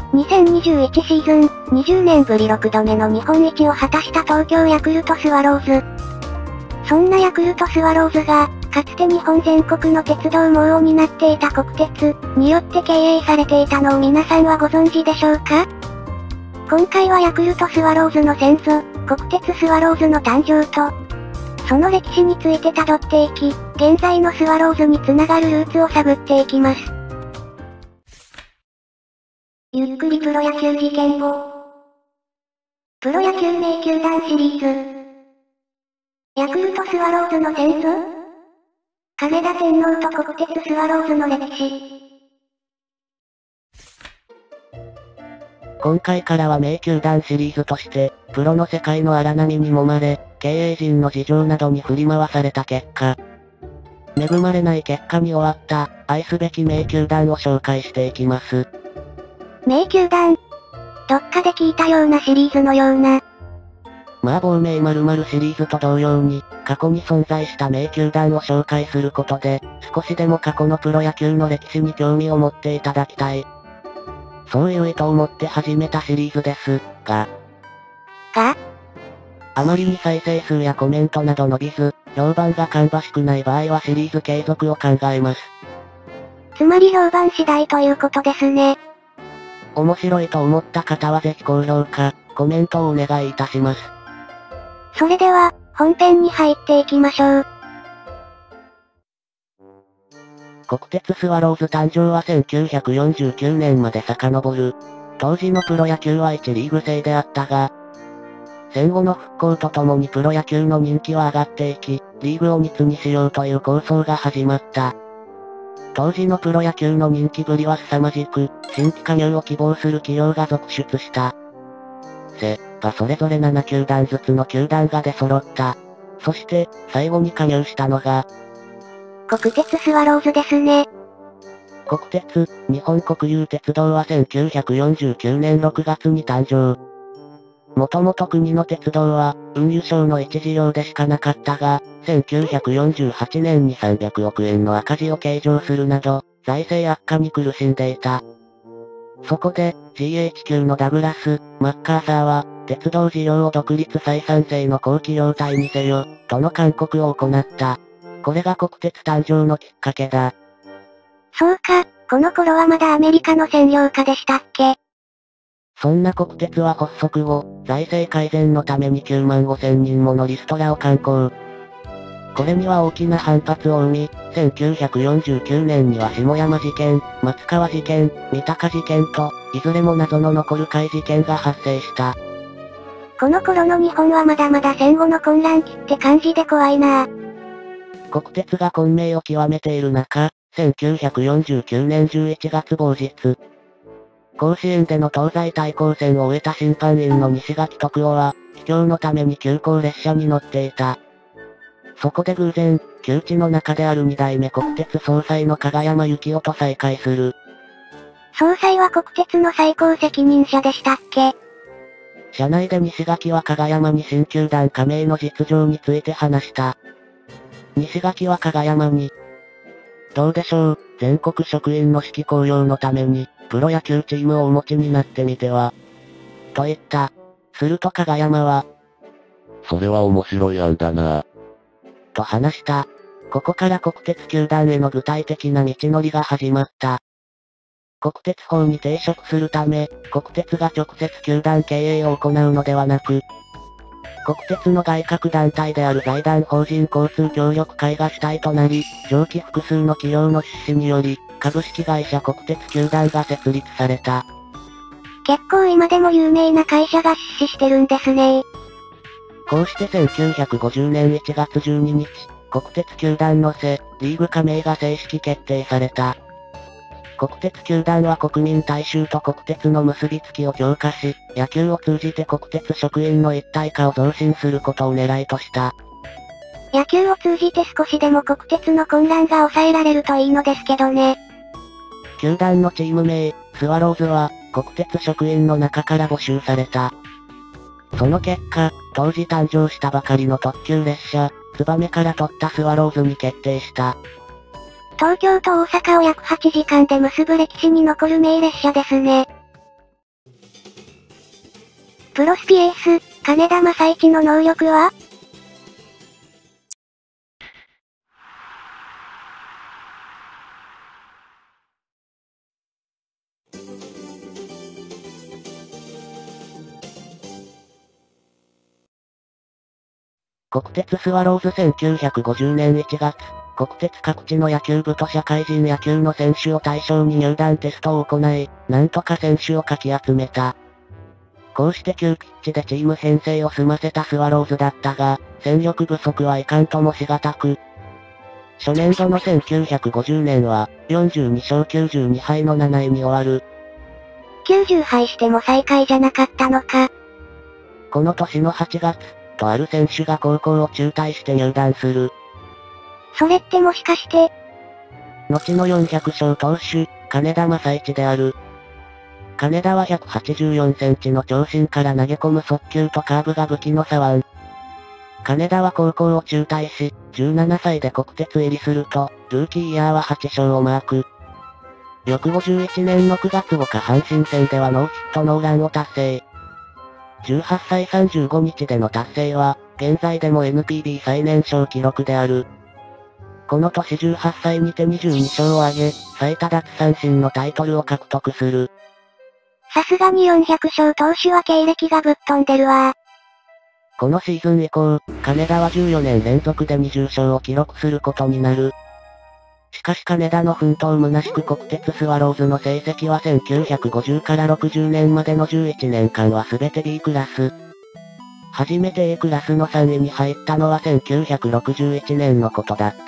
2021シーズン、20年ぶり6度目の日本一を果たした東京ヤクルトスワローズ。そんなヤクルトスワローズが、かつて日本全国の鉄道網を担っていた国鉄によって経営されていたのを皆さんはご存知でしょうか？今回はヤクルトスワローズの先祖、国鉄スワローズの誕生と、その歴史について辿っていき、現在のスワローズにつながるルーツを探っていきます。ゆっくりプロ野球事件簿。プロ野球名球団シリーズ。ヤクルトスワローズの先祖？金田天皇と国鉄スワローズの歴史。 今回からは名球団シリーズとして、プロの世界の荒波に揉まれ、経営陣の事情などに振り回された結果、恵まれない結果に終わった、愛すべき名球団を紹介していきます。 名球団。どっかで聞いたようなシリーズのような。 まあ亡命〇〇シリーズと同様に、過去に存在した名球団を紹介することで、少しでも過去のプロ野球の歴史に興味を持っていただきたい。そういう意図を持って始めたシリーズです。が、あまりに再生数やコメントなど伸びず、評判が芳しくない場合はシリーズ継続を考えます。 つまり評判次第ということですね。 面白いと思った方はぜひ高評価、コメントをお願いいたします。 それでは、本編に入っていきましょう。 国鉄スワローズ誕生は1949年まで遡る。当時のプロ野球は1リーグ制であったが、戦後の復興とともにプロ野球の人気は上がっていき、リーグを密にしようという構想が始まった。当時のプロ野球の人気ぶりは凄まじく、新規加入を希望する企業が続出した。それぞれ7球団ずつの球団が出揃った。そして、最後に加入したのが、 国鉄スワローズですね。 国鉄、日本国有鉄道は1949年6月に誕生。もともと国の鉄道は、運輸省の一事業でしかなかったが、1948年に300億円の赤字を計上するなど、財政悪化に苦しんでいた。そこで、GH9 のダグラス・マッカーサーは、鉄道事業を独立採算制の公企業体にせよ、との勧告を行った。これが国鉄誕生のきっかけだ。 そうか、この頃はまだアメリカの占領下でしたっけ？ そんな国鉄は発足後、財政改善のために9万5千人ものリストラを敢行。これには大きな反発を生み、1949年には下山事件、松川事件、三鷹事件と、いずれも謎の残る怪事件が発生した。 この頃の日本はまだまだ戦後の混乱期って感じで怖いなぁ。 国鉄が混迷を極めている中、1949年11月某日、甲子園での東西対抗戦を終えた審判員の西垣徳夫は、帰郷のために急行列車に乗っていた。そこで偶然、旧知の中である2代目国鉄総裁の加賀山幸夫と再会する。 総裁は国鉄の最高責任者でしたっけ？ 車内で西垣は加賀山に新球団加盟の実情について話した。西垣は加賀山に、どうでしょう、全国職員の士気向上のために、プロ野球チームをお持ちになってみては。と言った。すると加賀山は、 それは面白い案だなぁ。 と話した。ここから国鉄球団への具体的な道のりが始まった。国鉄法に抵触するため、国鉄が直接球団経営を行うのではなく、国鉄の外郭団体である財団法人交通協力会が主体となり、上記複数の企業の出資により、株式会社国鉄球団が設立された。 結構今でも有名な会社が出資してるんですね。 こうして1950年1月12日、国鉄球団のリーグ加盟が正式決定された。国鉄球団は国民大衆と国鉄の結びつきを強化し、野球を通じて国鉄職員の一体化を増進することを狙いとした。 野球を通じて少しでも国鉄の混乱が抑えられるといいのですけどね。 球団のチーム名、スワローズは、国鉄職員の中から募集された。その結果、当時誕生したばかりの特急列車、ツバメから取ったスワローズに決定した。 東京と大阪を約8時間で結ぶ歴史に残る名列車ですね。 プロスピエース、金田正一の能力は？ 国鉄スワローズ1950年1月、国鉄各地の野球部と社会人野球の選手を対象に入団テストを行い、なんとか選手をかき集めた。こうして急ピッチでチーム編成を済ませたスワローズだったが、戦力不足はいかんともしがたく、初年度の1950年は、42勝92敗の7位に終わる。 90敗しても最下位じゃなかったのか。 この年の8月、とある選手が高校を中退して入団する。 それってもしかして、 後の400勝投手、金田正一である。金田は184センチの長身から投げ込む速球とカーブが武器の左腕。金田は高校を中退し、17歳で国鉄入りすると、ルーキーイヤーは8勝をマーク。翌51年の9月5日阪神戦ではノーヒットノーランを達成。18歳35日での達成は、現在でも NPB 最年少記録である。この年18歳にて22勝を挙げ、最多奪三振のタイトルを獲得する。 さすがに400勝投手は経歴がぶっ飛んでるわ。 このシーズン以降、金田は14年連続で20勝を記録することになる。しかし金田の奮闘虚しく国鉄スワローズの成績は1950から60年までの11年間は全て B クラス。初めて A クラスの3位に入ったのは1961年のことだった。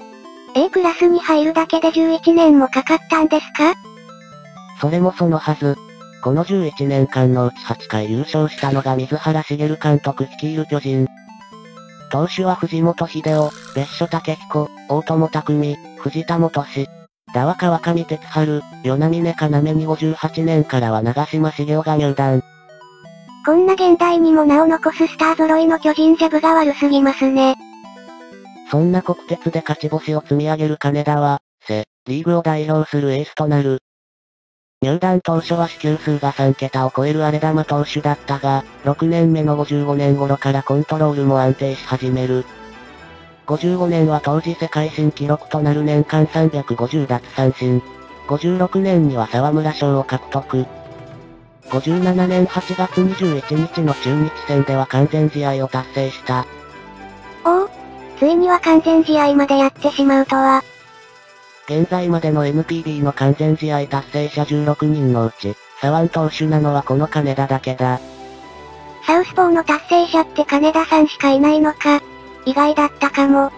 A クラスに入るだけで11年もかかったんですか？ それもそのはず。この11年間のうち8回優勝したのが水原茂監督率いる巨人。投手は藤本秀夫、別所武彦、大友匠、藤田元志。打は川上哲治、与那嶺要に58年からは長嶋茂雄が入団。 こんな現代にも名を残すスター揃いの巨人じゃ分が悪すぎますね。 そんな国鉄で勝ち星を積み上げる金田は、リーグを代表するエースとなる。入団当初は四球数が3桁を超える荒れ玉投手だったが、6年目の55年頃からコントロールも安定し始める。55年は当時世界新記録となる年間350奪三振。56年には沢村賞を獲得。57年8月21日の中日戦では完全試合を達成した。 おお、ついには完全試合までやってしまうとは。 現在までの NPB の完全試合達成者16人のうち、左腕投手なのはこの金田だけだ。 サウスポーの達成者って金田さんしかいないのか。意外だったかも。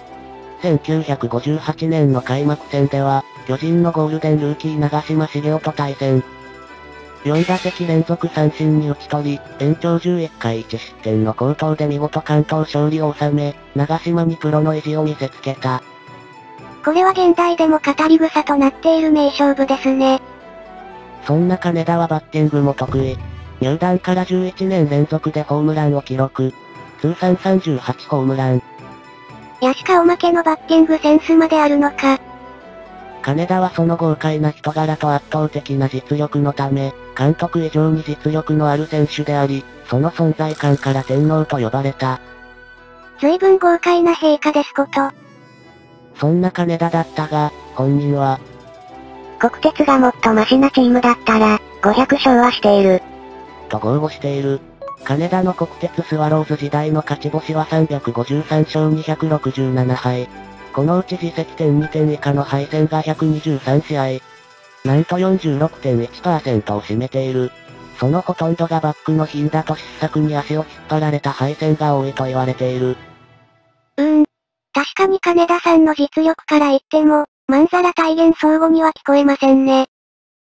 1958年の開幕戦では、巨人のゴールデンルーキー長嶋茂雄と対戦。4打席連続三振に打ち取り、延長11回1失点の好投で見事完投勝利を収め、長嶋にプロの意地を見せつけた。 これは現代でも語り草となっている名勝負ですね。 そんな金田はバッティングも得意。入団から11年連続でホームランを記録。通算38ホームラン。 やしかおまけのバッティングセンスまであるのか。 金田はその豪快な人柄と圧倒的な実力のため、監督以上に実力のある選手であり、その存在感から天皇と呼ばれた。 随分豪快な陛下ですこと。 そんな金田だったが、本人は、 国鉄がもっとマシなチームだったら、500勝はしている。 と豪語している。金田の国鉄スワローズ時代の勝ち星は353勝267敗。このうち自責点2点以下の敗戦が123試合。なんと 46.1% を占めている。そのほとんどがバックの頻打と失策に足を引っ張られた敗戦が多いと言われている。 確かに金田さんの実力から言っても、まんざら体現相互には聞こえませんね。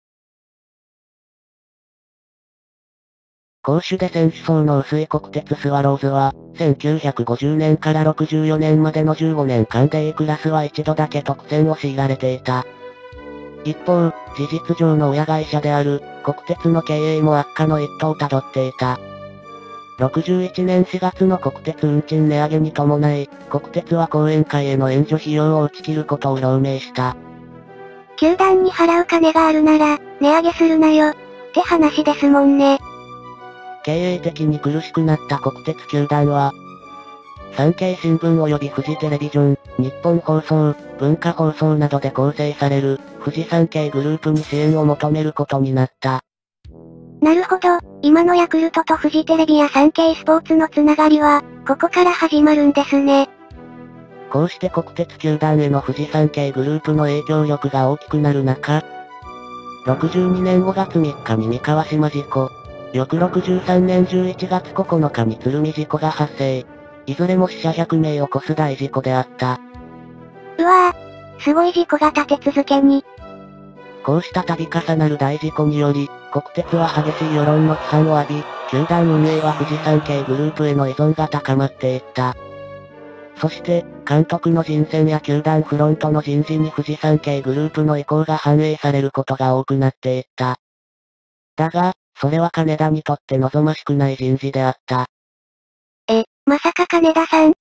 攻守で選手層の薄い国鉄スワローズは、1950年から64年までの15年間で A クラスは一度だけ得点を強いられていた。一方、事実上の親会社である、国鉄の経営も悪化の一途をたどっていた。61年4月の国鉄運賃値上げに伴い、国鉄は後援会への援助費用を打ち切ることを表明した。 球団に払う金があるなら、値上げするなよ、って話ですもんね。 経営的に苦しくなった国鉄球団は、産経新聞及びフジテレビジョン、日本放送、文化放送などで構成される、フジ産経グループに支援を求めることになった。 なるほど、今のヤクルトとフジテレビや産経スポーツのつながりは、ここから始まるんですね。 こうして国鉄球団へのフジ産経グループの影響力が大きくなる中、62年5月3日に三河島事故、翌63年11月9日に鶴見事故が発生。いずれも死者100名を超す大事故であった。 うわぁ、すごい事故が立て続けに。 こうした度重なる大事故により、国鉄は激しい世論の批判を浴び、球団運営はフジ産経グループへの依存が高まっていった。そして、監督の人選や球団フロントの人事にフジ産経グループの意向が反映されることが多くなっていった。だが、それは金田にとって望ましくない人事であった。 まさか金田さん。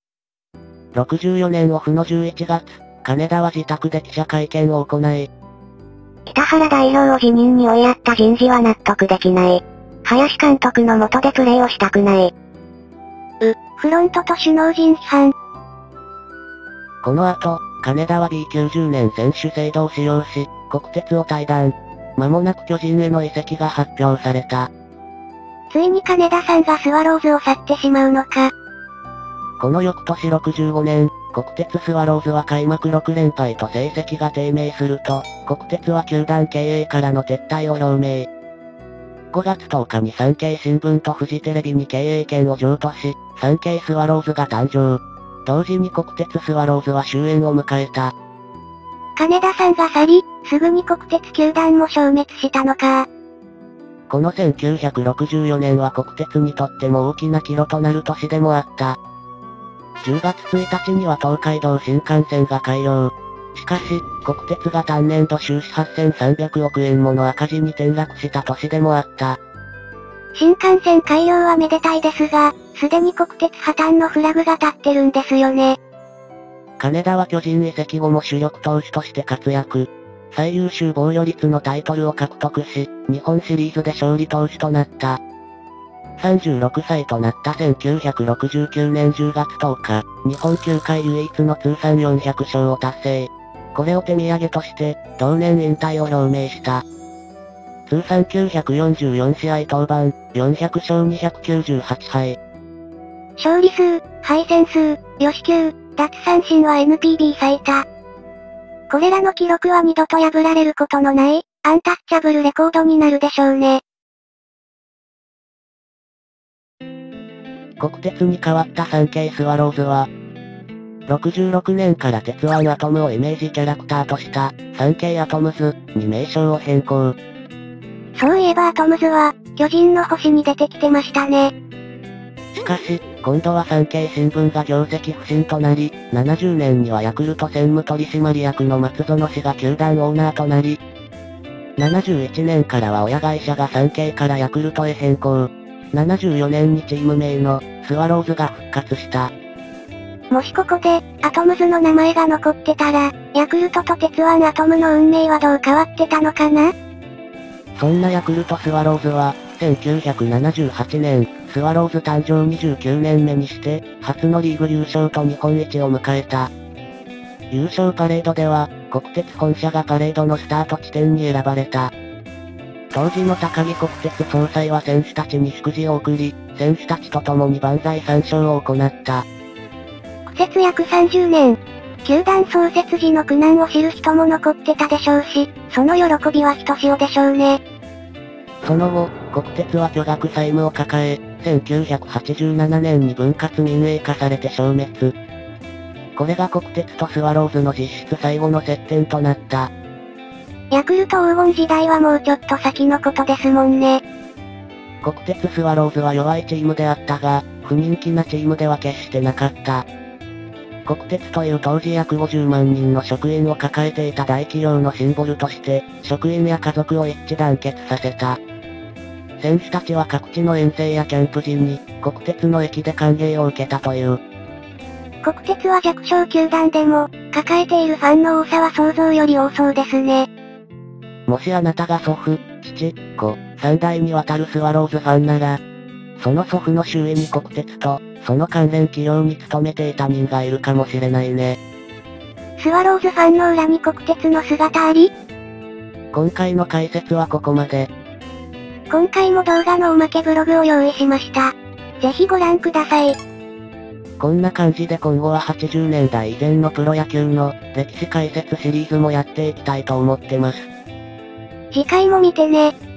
64年オフの11月、金田は自宅で記者会見を行い、 北原代表を辞任に追いやった人事は納得できない。林監督の下でプレーをしたくない。フロントと首脳陣批判。 この後、金田は B90 年選手制度を使用し、国鉄を退団。間もなく巨人への移籍が発表された。 ついに金田さんがスワローズを去ってしまうのか。 この翌年65年、国鉄スワローズは開幕6連敗と成績が低迷すると、国鉄は球団経営からの撤退を表明。5月10日に産経新聞とフジテレビに経営権を譲渡し、産経スワローズが誕生。同時に国鉄スワローズは終焉を迎えた。 金田さんが去り、すぐに国鉄球団も消滅したのか。 この1964年は国鉄にとっても大きな岐路となる年でもあった。10月1日には東海道新幹線が開業。しかし、国鉄が単年度収支8300億円もの赤字に転落した年でもあった。 新幹線開業はめでたいですが、すでに国鉄破綻のフラグが立ってるんですよね。 金田は巨人移籍後も主力投手として活躍。最優秀防御率のタイトルを獲得し、日本シリーズで勝利投手となった。36歳となった1969年10月10日、日本球界唯一の通算400勝を達成。これを手土産として、同年引退を表明した。通算944試合登板、400勝298敗。 勝利数、敗戦数、与四球、奪三振は NPB 最多。これらの記録は二度と破られることのない、アンタッチャブルレコードになるでしょうね。 国鉄に変わった産経スワローズは、66年から鉄腕アトムをイメージキャラクターとした、産経アトムズに名称を変更。 そういえばアトムズは、巨人の星に出てきてましたね。 しかし、今度は産経新聞が業績不振となり、70年にはヤクルト専務取締役の松園氏が球団オーナーとなり、71年からは親会社が産経からヤクルトへ変更。74年にチーム名の、スワローズが復活した。 もしここで、アトムズの名前が残ってたら、ヤクルトと鉄腕アトムの運命はどう変わってたのかな？ そんなヤクルトスワローズは、1978年、スワローズ誕生29年目にして、初のリーグ優勝と日本一を迎えた。優勝パレードでは、国鉄本社がパレードのスタート地点に選ばれた。当時の高木国鉄総裁は選手たちに祝辞を送り、選手たちと共に万歳三唱を行った。 苦節約30年。球団創設時の苦難を知る人も残ってたでしょうし、その喜びはひとしおでしょうね。 その後、国鉄は巨額債務を抱え、1987年に分割民営化されて消滅。これが国鉄とスワローズの実質最後の接点となった。 ヤクルト黄金時代はもうちょっと先のことですもんね。 国鉄スワローズは弱いチームであったが、不人気なチームでは決してなかった。国鉄という当時約50万人の職員を抱えていた大企業のシンボルとして、職員や家族を一致団結させた。選手たちは各地の遠征やキャンプ時に、国鉄の駅で歓迎を受けたという。 国鉄は弱小球団でも、抱えているファンの多さは想像より多そうですね。 もしあなたが祖父、父、子、3代にわたるスワローズファンなら、 その祖父の周囲に国鉄と、その関連企業に勤めていた人がいるかもしれないね。 スワローズファンの裏に国鉄の姿あり？ 今回の解説はここまで。 今回も動画のおまけブログを用意しました。ぜひご覧ください。 こんな感じで今後は80年代以前のプロ野球の歴史解説シリーズもやっていきたいと思ってます。 次回も見てね。